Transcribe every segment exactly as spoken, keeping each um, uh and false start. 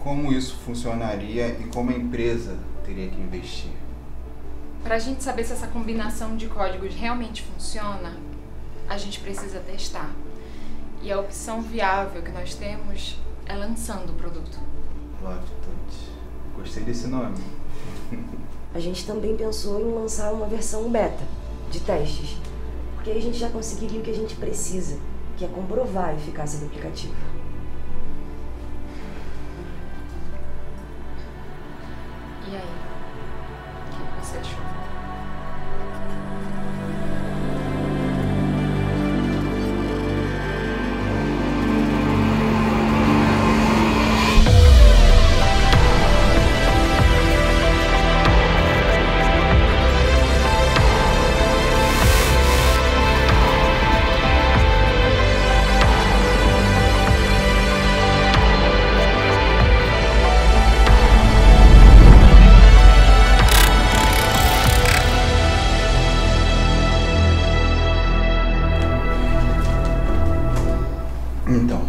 como isso funcionaria e como a empresa teria que investir. Para a gente saber se essa combinação de códigos realmente funciona, a gente precisa testar. E a opção viável que nós temos é lançando o produto. Love Touch. Gostei desse nome. A gente também pensou em lançar uma versão beta de testes, porque aí a gente já conseguiria o que a gente precisa, que é comprovar a eficácia do aplicativo. E aí? O que você achou? Então,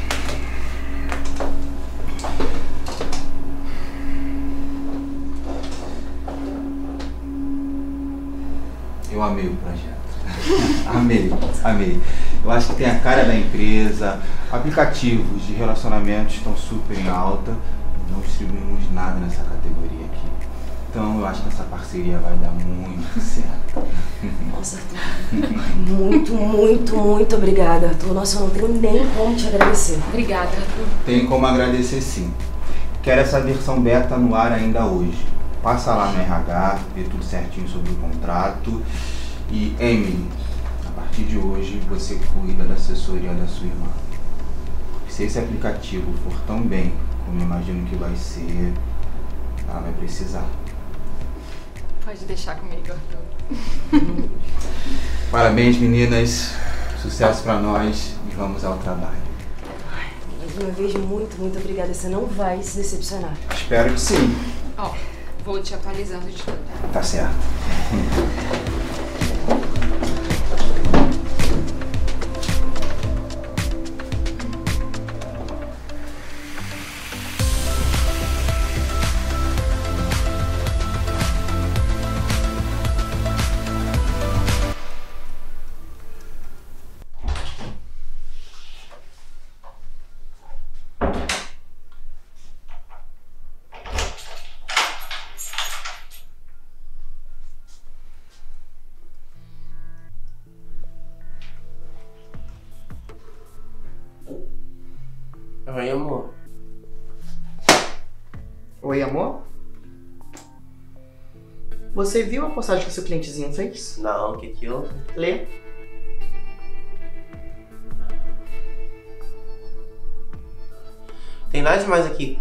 eu amei o projeto. amei, amei. Eu acho que tem a cara da empresa, aplicativos de relacionamento estão super em alta, não distribuímos nada nessa categoria aqui. Então eu acho que essa parceria vai dar muito certo. Nossa, Arthur. Muito, muito, muito obrigada, Arthur. Nossa, eu não tenho nem como te agradecer. Obrigada, Arthur. Tem como agradecer sim. Quero essa versão beta no ar ainda hoje. Passa lá no R H, vê tudo certinho sobre o contrato. E Emily, a partir de hoje você cuida da assessoria da sua irmã. Se esse aplicativo for tão bem como eu imagino que vai ser, ela vai precisar. Pode deixar comigo, Arthur. Parabéns, meninas. Sucesso pra nós e vamos ao trabalho. Ai, mais uma vez, muito, muito obrigada. Você não vai se decepcionar. Espero que sim. Ó, vou te atualizando de tudo. Tá certo. Oi, amor. Oi, amor? Você viu a postagem que seu clientezinho fez? Não, o que que houve? Lê. Tem nada demais aqui.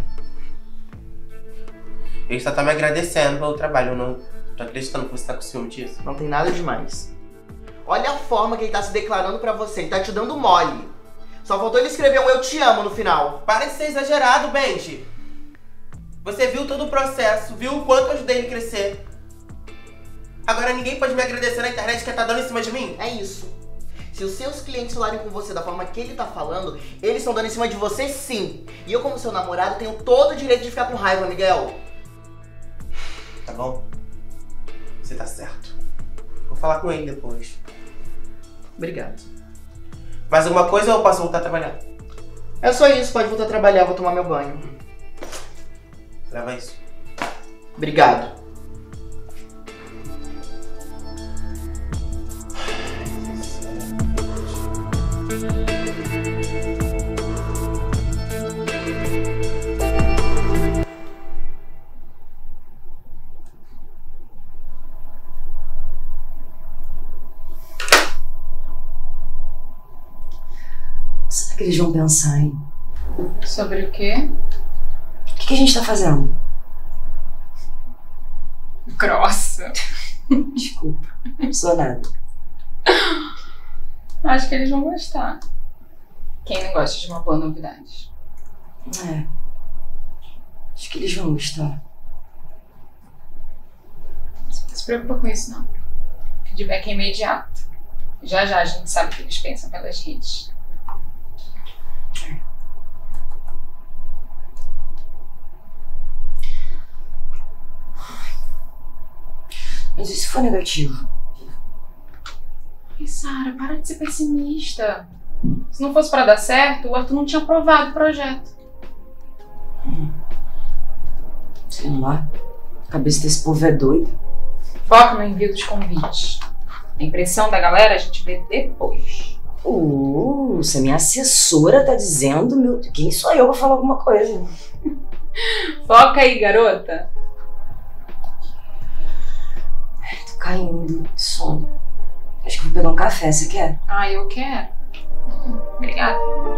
Ele só tá me agradecendo pelo trabalho. Eu não tô acreditando que você tá com ciúme disso. Não tem nada demais. Olha a forma que ele tá se declarando pra você. Ele tá te dando mole. Só faltou ele escrever um eu te amo no final. Para de ser exagerado, Benji. Você viu todo o processo, viu o quanto eu ajudei ele a crescer. Agora ninguém pode me agradecer na internet que tá dando em cima de mim? É isso. Se os seus clientes falarem com você da forma que ele tá falando, eles estão dando em cima de você sim. E eu, como seu namorado, tenho todo o direito de ficar com raiva, Miguel. Tá bom? Você tá certo. Vou falar com ele depois. Obrigado. Mais alguma coisa ou eu posso voltar a trabalhar? É só isso, pode voltar a trabalhar, vou tomar meu banho. Leva isso. Obrigado. O que será que eles vão pensar, hein? Sobre o quê? O que, que a gente tá fazendo? Grossa. Desculpa, não sou nada. Acho que eles vão gostar. Quem não gosta de uma boa novidade? É. Acho que eles vão gostar. Não se preocupa com isso, não. O feedback é imediato. Já já a gente sabe o que eles pensam pelas redes. Mas e se for negativo? Ai, Sara, para de ser pessimista. Se não fosse pra dar certo, o Arthur não tinha aprovado o projeto. Hum. Sei lá. A cabeça desse povo é doida. Foca no envio dos convites. A impressão da galera a gente vê depois. Uh, se a minha assessora tá dizendo, meu, quem sou eu pra falar alguma coisa? Foca aí, garota. Tô caindo de sono. Acho que vou pegar um café, você quer? Ah, eu quero. Obrigada.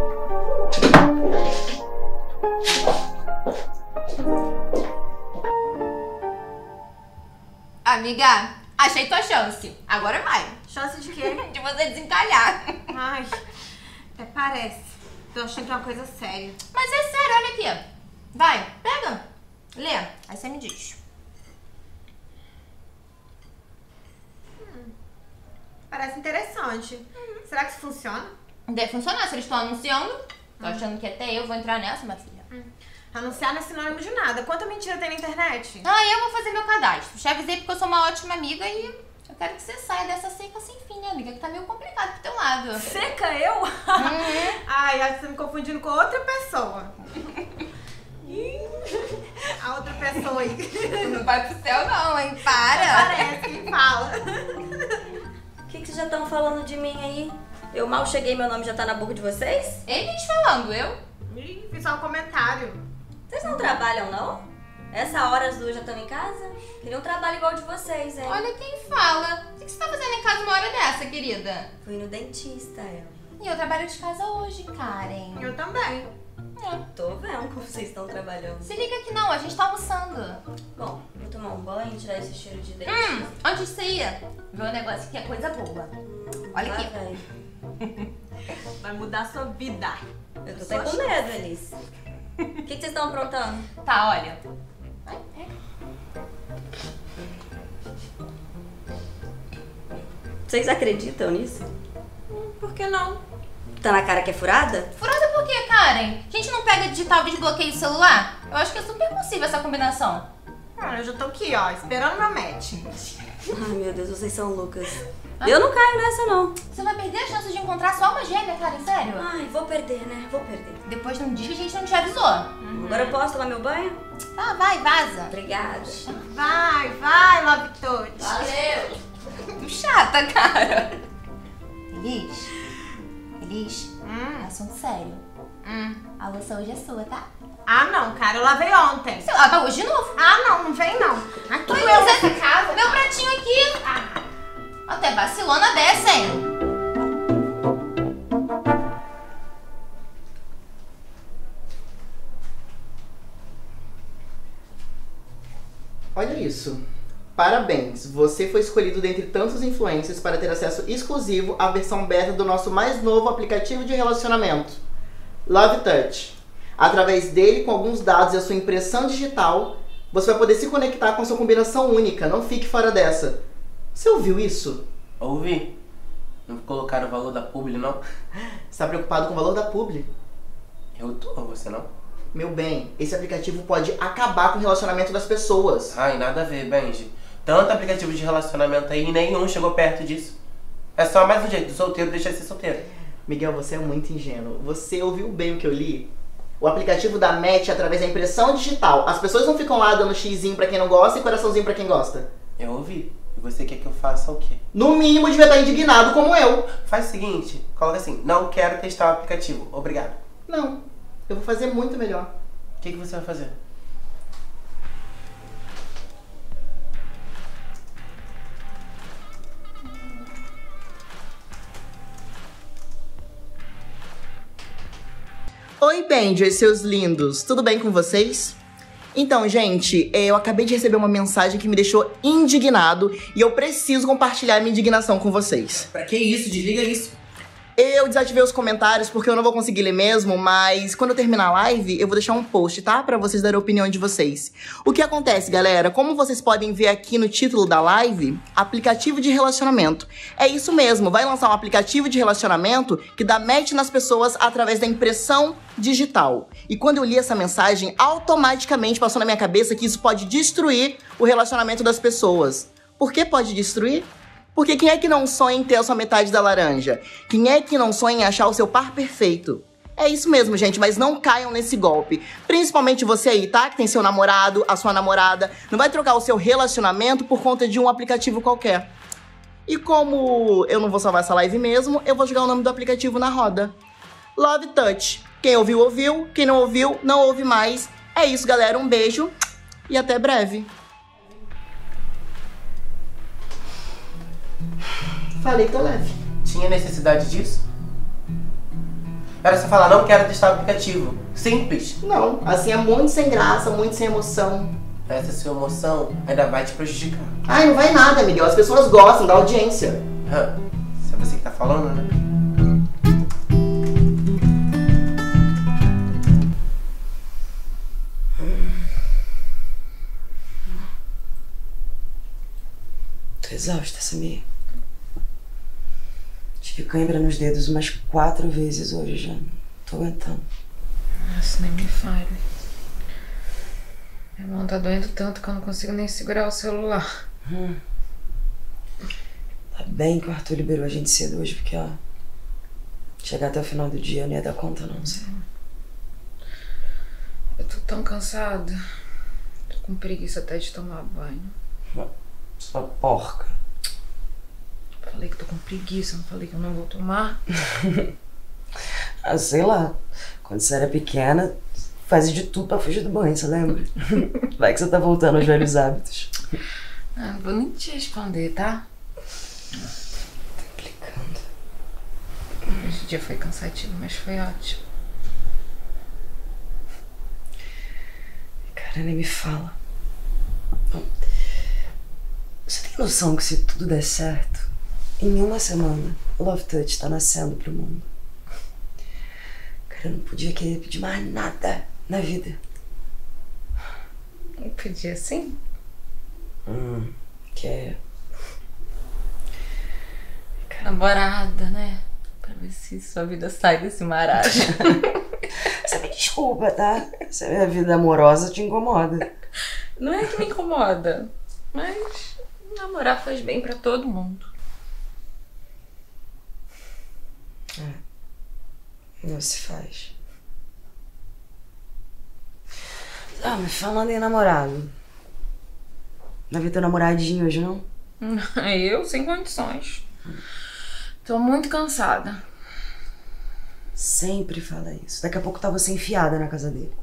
Amiga, achei tua chance. Agora vai. Chance de quê? De você desencalhar. Ai, até parece. Tô achando que é uma coisa séria. Mas é sério, olha aqui. Vai, pega. Lê, aí você me diz. Hum, parece interessante. Hum. Será que isso funciona? Deve funcionar, se eles estão anunciando. Tô achando que até eu vou entrar nessa, minha filha. Hum. Anunciar não é sinônimo de nada. Quanta mentira tem na internet? Ah, eu vou fazer meu cadastro. Já avisei porque eu sou uma ótima amiga e eu quero que você saia dessa seca sem fim, né, amiga? Que tá meio complicado pro teu lado. Seca eu? Uhum. Ai, acho que você me confundindo com outra pessoa. A outra pessoa aí. Não vai pro céu não, hein? Para! Parece quem fala. O que, que vocês já estão falando de mim aí? Eu mal cheguei, meu nome já tá na boca de vocês? Eles falando, eu? Ih, fiz só um comentário. Vocês não trabalham, não? Essa hora as duas já estão em casa? Queria um trabalho igual de vocês, hein? Olha quem fala. O que você tá fazendo em casa uma hora dessa, querida? Fui no dentista, Ela. E eu trabalho de casa hoje, Karen. Eu também. É. Tô vendo como vocês estão trabalhando. Se liga que não, a gente tá almoçando. Bom, vou tomar um banho, tirar esse cheiro de dente. Hum, antes de você ir, ver um negócio que é coisa boa. Olha Lá aqui. vem. Vai mudar a sua vida. Eu tô até com medo, Alice. O que, que vocês estão aprontando? Tá, olha. Vai, pega. Vocês acreditam nisso? Por que não? Tá na cara que é furada? Furada por quê, Karen? A gente não pega digital e desbloqueia o celular? Eu acho que é super possível essa combinação. Ah, eu já tô aqui, ó, esperando meu match. Ai, meu Deus, vocês são loucas. Ah. Eu não caio nessa, não. Você vai perder a chance de encontrar sua alma gêmea, Karen, sério? Ai, vou perder, né? Vou perder. Depois não diz que a gente não te avisou. Uhum. Agora eu posso tomar meu banho? Tá, vai, vaza. Obrigada. Vai, vai, Love Touch. Valeu. Muito chata, cara. Elis? Elis? Hum. Assunto sério. Hum. A louça hoje é sua, tá? Ah, não, cara, eu lavei ontem. Você lava hoje de novo? Ah, não, não vem não. Aqui Oi, eu Zé, nessa casa. meu pratinho aqui. Ah. Até vacilona dessa, hein? Olha isso. Parabéns, você foi escolhido dentre tantos influencers para ter acesso exclusivo à versão beta do nosso mais novo aplicativo de relacionamento, Love Touch. Através dele, com alguns dados e a sua impressão digital, você vai poder se conectar com a sua combinação única, não fique fora dessa. Você ouviu isso? Ouvi. Não colocaram o valor da publi, não? Você tá preocupado com o valor da publi? Eu tô, você não? Meu bem, esse aplicativo pode acabar com o relacionamento das pessoas. Ai, nada a ver, Benji. Tanto aplicativo de relacionamento aí e nenhum chegou perto disso. É só mais um jeito do solteiro deixar de ser solteiro. Miguel, você é muito ingênuo. Você ouviu bem o que eu li? O aplicativo da Match, através da impressão digital. As pessoas não ficam lá dando xizinho pra quem não gosta e coraçãozinho pra quem gosta. Eu ouvi. E você quer que eu faça o quê? No mínimo, devia estar indignado como eu. Faz o seguinte, coloca assim, não quero testar o aplicativo, obrigado. Não, eu vou fazer muito melhor. O que, que você vai fazer? Oi, Benji, seus lindos. Tudo bem com vocês? Então, gente, eu acabei de receber uma mensagem que me deixou indignado e eu preciso compartilhar minha indignação com vocês. Pra que isso? Desliga isso. Eu desativei os comentários porque eu não vou conseguir ler mesmo, mas quando eu terminar a live, eu vou deixar um post, tá? Pra vocês darem a opinião de vocês. O que acontece, galera? Como vocês podem ver aqui no título da live, aplicativo de relacionamento. É isso mesmo, vai lançar um aplicativo de relacionamento que dá match nas pessoas através da impressão digital. E quando eu li essa mensagem, automaticamente passou na minha cabeça que isso pode destruir o relacionamento das pessoas. Por que pode destruir? Porque quem é que não sonha em ter a sua metade da laranja? Quem é que não sonha em achar o seu par perfeito? É isso mesmo, gente, mas não caiam nesse golpe. Principalmente você aí, tá? Que tem seu namorado, a sua namorada. Não vai trocar o seu relacionamento por conta de um aplicativo qualquer. E como eu não vou salvar essa live mesmo, eu vou jogar o nome do aplicativo na roda. Love Touch. Quem ouviu, ouviu. Quem não ouviu, não ouve mais. É isso, galera. Um beijo e até breve. Falei, tô leve. Tinha necessidade disso? Era só falar, não quero testar o aplicativo. Simples. Não, assim é muito sem graça, muito sem emoção. Essa sua emoção ainda vai te prejudicar. Ai, não vai nada, Miguel. As pessoas gostam da audiência. Hã? Isso é você que tá falando, né? Tô exausta, Samir. Tive cãibra nos dedos umas quatro vezes hoje já. Não tô aguentando. Nossa, nem me fale. Minha mão tá doendo tanto que eu não consigo nem segurar o celular. Hum. Tá bem que o Arthur liberou a gente cedo hoje, porque, ó, chegar até o final do dia eu não ia dar conta, não, sério. Eu tô tão cansada. Tô com preguiça até de tomar banho. Sua porca. Falei que tô com preguiça, não falei que eu não vou tomar. Ah, sei lá. Quando você era pequena, fazia de tudo pra fugir do banho, você lembra? Vai que você tá voltando aos velhos hábitos. Ah, não vou nem te responder, tá? Tá implicando. Esse dia foi cansativo, mas foi ótimo. Cara, nem me fala. Você tem noção que se tudo der certo, em uma semana, o Love Touch tá nascendo pro mundo? Cara, eu não podia querer pedir mais nada na vida. Eu podia sim. Hum, que é... Namorada, né? Pra ver se sua vida sai desse marasmo. Você me desculpa, tá? Se a minha vida amorosa te incomoda. Não é que me incomoda, mas namorar faz bem pra todo mundo. É. Não se faz. Ah, mas falando em namorado. Vai ver teu namoradinho hoje, não? Eu sem condições. Tô muito cansada. Sempre fala isso. Daqui a pouco tá você enfiada na casa dele.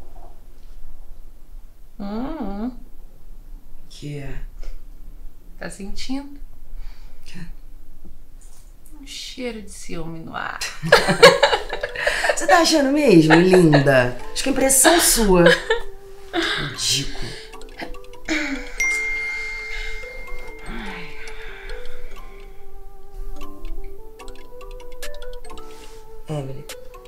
Hum, Que é? tá sentindo? Que é? Um cheiro de ciúme no ar. Você tá achando mesmo, linda? Acho que é impressão sua. Ridículo. Emily.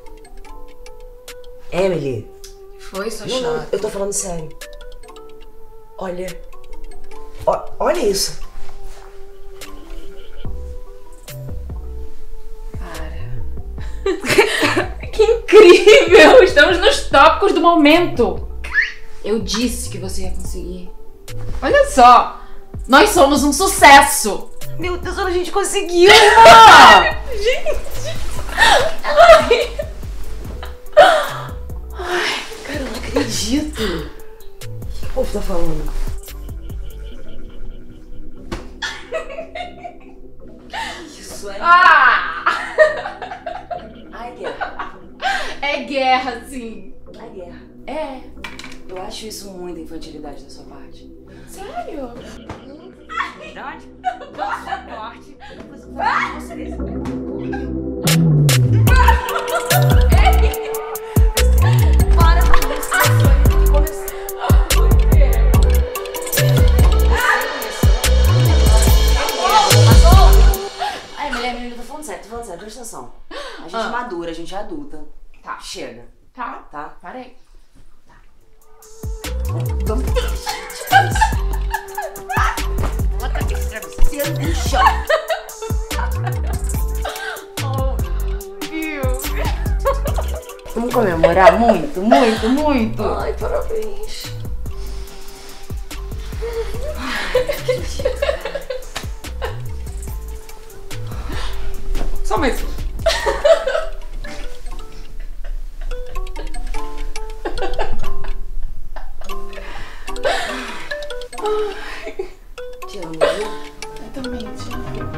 Emily. Foi, sua Não, não, chata. eu tô falando sério. Olha. Ó, olha isso. Que incrível! Estamos nos tópicos do momento. Eu disse que você ia conseguir. Olha só, nós somos um sucesso. Meu Deus, a gente conseguiu! Gente! Ai, cara, eu não acredito. O que o povo tá falando? Isso é... Ah! Ai, guerra. É guerra, sim. Ai, guerra. É. Eu acho isso muita infantilidade da sua parte. Sério? Verdade? Da sua parte. Para com isso. Ai, mulher, menina, tô falando sério, tô falando sério, presta atenção. A gente Ah. é madura, a gente é adulta. Tá. Chega, Tá, tá? parei. Vamos. Bota aqui pra você no chão. Oh, viu? Vamos comemorar muito, muito, muito. Ai, parabéns. Só mais um. Te amo, viu? Eu também te amo.